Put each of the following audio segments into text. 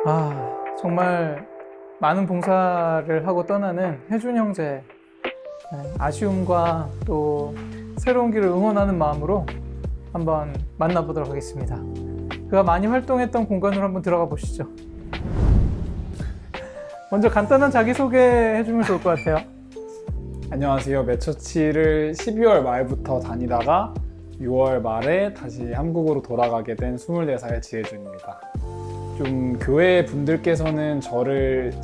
정말 많은 봉사를 하고 떠나는 혜준 형제, 아쉬움과 또 새로운 길을 응원하는 마음으로 한번 만나보도록 하겠습니다. 그가 많이 활동했던 공간으로 한번 들어가 보시죠. 먼저 간단한 자기소개 해주면 좋을 것 같아요. 안녕하세요. 매처치를 12월 말부터 다니다가 6월 말에 다시 한국으로 돌아가게 된 24살 지혜준입니다. 좀 교회 분들께서는 저를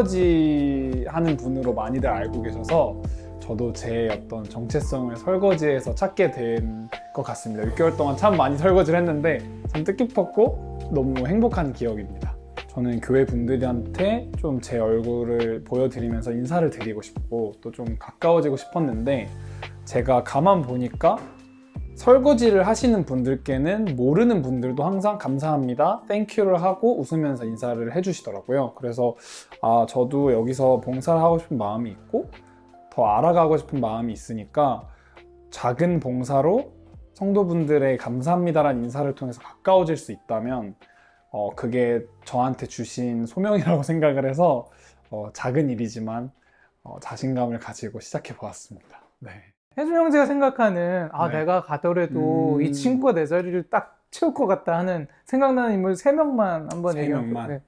설거지하는 분으로 많이들 알고 계셔서 저도 제 어떤 정체성을 설거지에서 찾게 된 것 같습니다. 6개월 동안 참 많이 설거지를 했는데 참 뜻깊었고 너무 행복한 기억입니다. 저는 교회 분들한테 좀 제 얼굴을 보여드리면서 인사를 드리고 싶고 또 좀 가까워지고 싶었는데 제가 가만 보니까 설거지를 하시는 분들께는 모르는 분들도 항상 감사합니다, 땡큐를 하고 웃으면서 인사를 해주시더라고요. 그래서 저도 여기서 봉사를 하고 싶은 마음이 있고 더 알아가고 싶은 마음이 있으니까 작은 봉사로 성도분들의 감사합니다라는 인사를 통해서 가까워질 수 있다면 그게 저한테 주신 소명이라고 생각을 해서 작은 일이지만 자신감을 가지고 시작해 보았습니다. 네. 혜준 형제가 생각하는 네. 내가 가더라도 이 친구가 내 자리를 딱 채울 것 같다 하는 생각나는 인물 3명만 한번 얘기해볼까요? 네.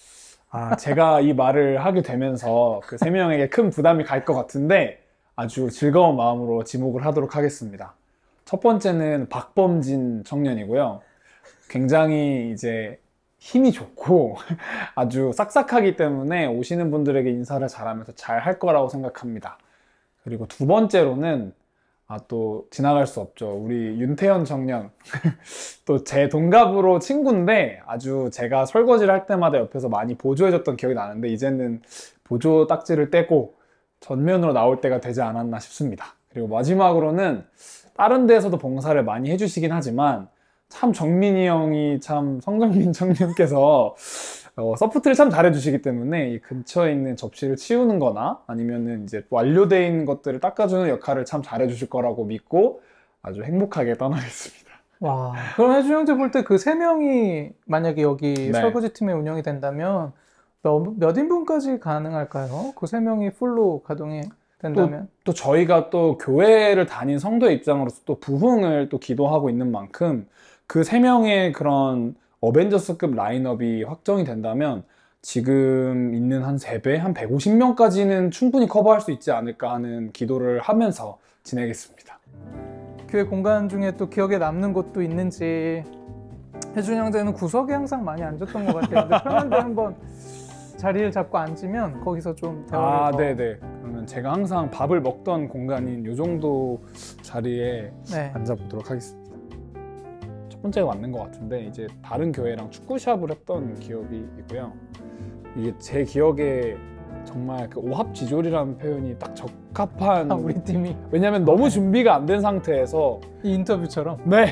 제가 이 말을 하게 되면서 그 3명에게 큰 부담이 갈 것 같은데 아주 즐거운 마음으로 지목을 하도록 하겠습니다. 첫 번째는 박범진 청년이고요. 굉장히 이제 힘이 좋고 아주 싹싹하기 때문에 오시는 분들에게 인사를 잘하면서 잘 할 거라고 생각합니다. 그리고 두 번째로는 또 지나갈 수 없죠. 우리 윤태현 청년. 또 제 동갑으로 친구인데 아주 제가 설거지를 할 때마다 옆에서 많이 보조해줬던 기억이 나는데 이제는 보조 딱지를 떼고 전면으로 나올 때가 되지 않았나 싶습니다. 그리고 마지막으로는 다른 데에서도 봉사를 많이 해주시긴 하지만 참 정민이 형이 참 성정민 청년께서 서포트를 참 잘해주시기 때문에 이 근처에 있는 접시를 치우는 거나 아니면은 이제 완료되어 있는 것들을 닦아주는 역할을 참 잘해주실 거라고 믿고 아주 행복하게 떠나겠습니다. 와, 그럼 혜준 형제 볼 때 그 3명이 만약에 여기 네. 설거지 팀에 운영이 된다면 몇 인분까지 가능할까요? 그 3명이 풀로 가동이 된다면? 또 저희가 또 교회를 다닌 성도의 입장으로서 또 부흥을 또 기도하고 있는 만큼 그 3명의 그런 어벤져스급 라인업이 확정이 된다면 지금 있는 한 3배, 한 150명까지는 충분히 커버할 수 있지 않을까 하는 기도를 하면서 지내겠습니다. 교회 공간 중에 또 기억에 남는 곳도 있는지. 혜준 형제는 구석에 항상 많이 앉았던 것 같아요. 근데 편한데 한번 자리를 잡고 앉으면 거기서 좀 대화를 네네. 그러면 제가 항상 밥을 먹던 공간인 이 정도 자리에 앉아보도록 하겠습니다. 첫 번째가 맞는 것 같은데 이제 다른 교회랑 축구샵을 했던 기억이 있고요. 이게 제 기억에 정말 그 오합지졸이라는 표현이 딱 적합한 우리 팀이 왜냐면 너무 준비가 안 된 상태에서 이 인터뷰처럼 네.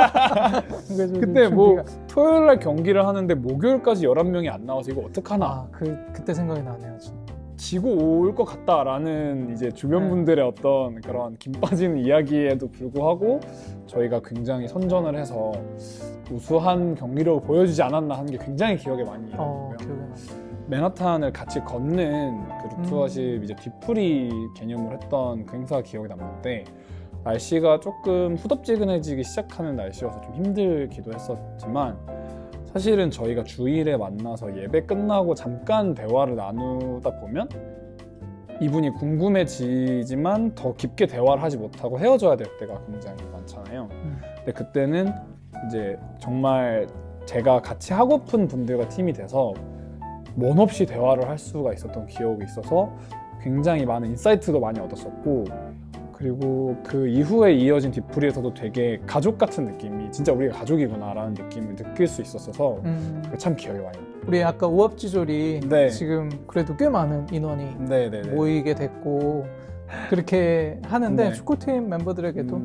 그때 뭐 토요일날 경기를 하는데 목요일까지 11명이 안 나와서 이거 어떡하나 그때 생각이 나네요. 지고 올 것 같다라는 이제 주변 분들의 어떤 그런 김 빠지는 이야기에도 불구하고 저희가 굉장히 선전을 해서 우수한 경기력을 보여주지 않았나 하는 게 굉장히 기억에 많이 남고요. 맨하탄을 같이 걷는 그 루트워십 이제 뒤풀이 개념을 했던 그 행사가 기억이 남는데 날씨가 조금 후덥지근해지기 시작하는 날씨여서 좀 힘들기도 했었지만 사실은 저희가 주일에 만나서 예배 끝나고 잠깐 대화를 나누다 보면 이분이 궁금해지지만 더 깊게 대화를 하지 못하고 헤어져야 될 때가 굉장히 많잖아요. 근데 그때는 이제 정말 제가 같이 하고픈 분들과 팀이 돼서 원 없이 대화를 할 수가 있었던 기억이 있어서 굉장히 많은 인사이트도 많이 얻었었고 그리고 그 이후에 이어진 뒤풀이에서도 되게 가족 같은 느낌이 진짜 우리가 가족이구나 라는 느낌을 느낄 수 있었어서 참 기억에 많이 나요. 우리 아까 오합지졸이 지금 그래도 꽤 많은 인원이 모이게 됐고 그렇게 하는데 축구팀 멤버들에게도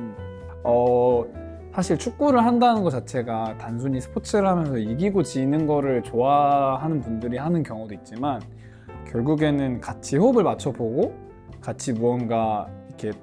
사실 축구를 한다는 것 자체가 단순히 스포츠를 하면서 이기고 지는 거를 좋아하는 분들이 하는 경우도 있지만 결국에는 같이 호흡을 맞춰보고 같이 무언가 이렇게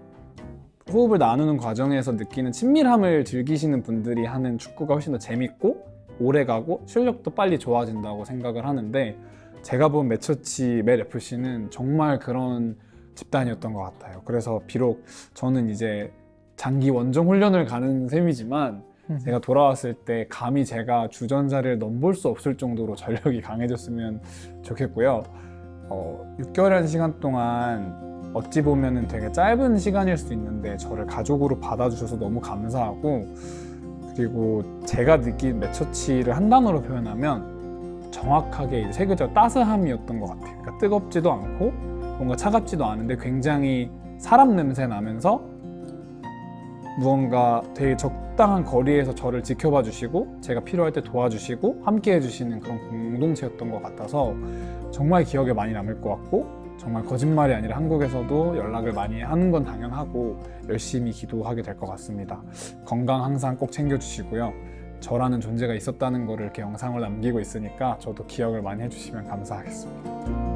호흡을 나누는 과정에서 느끼는 친밀함을 즐기시는 분들이 하는 축구가 훨씬 더 재밌고 오래 가고 실력도 빨리 좋아진다고 생각을 하는데, 제가 본 맷처치 맷 FC는 정말 그런 집단이었던 것 같아요. 그래서 비록 저는 이제 장기 원정 훈련을 가는 셈이지만 제가 돌아왔을 때 감히 제가 주전자를 넘볼 수 없을 정도로 전력이 강해졌으면 좋겠고요. 6개월이라는 시간 동안 어찌 보면은 되게 짧은 시간일 수 있는데 저를 가족으로 받아주셔서 너무 감사하고, 그리고 제가 느낀 맷처치를 한 단어로 표현하면 정확하게 이제 세 글자 따스함이었던 것 같아요. 그러니까 뜨겁지도 않고 뭔가 차갑지도 않은데 굉장히 사람 냄새 나면서 무언가 되게 적당한 거리에서 저를 지켜봐 주시고 제가 필요할 때 도와주시고 함께 해주시는 그런 공동체였던 것 같아서 정말 기억에 많이 남을 것 같고, 정말 거짓말이 아니라 한국에서도 연락을 많이 하는 건 당연하고 열심히 기도하게 될 것 같습니다. 건강 항상 꼭 챙겨주시고요. 저라는 존재가 있었다는 거를 이렇게 영상을 남기고 있으니까 저도 기억을 많이 해주시면 감사하겠습니다.